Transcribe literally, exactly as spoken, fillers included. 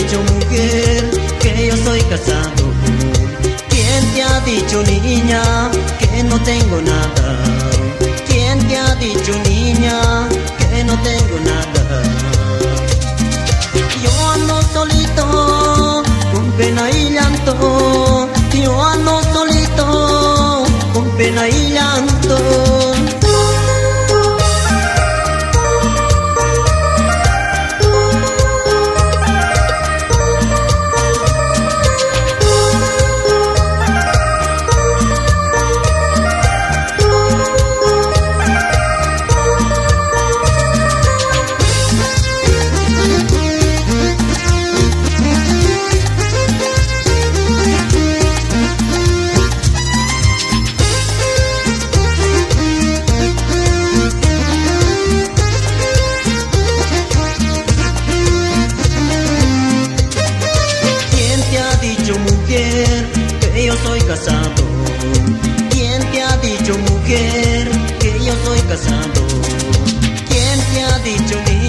dicho, mujer, que yo soy casado? ¿Quién te ha dicho, niña, que no tengo nada? ¿Quién te ha dicho, niña, que no tengo nada? Yo ando solito, con pena y llanto. Yo ando solito, con pena y llanto. Que yo soy casado. ¿Quién te ha dicho, mujer, que yo soy casado? ¿Quién te ha dicho, niña?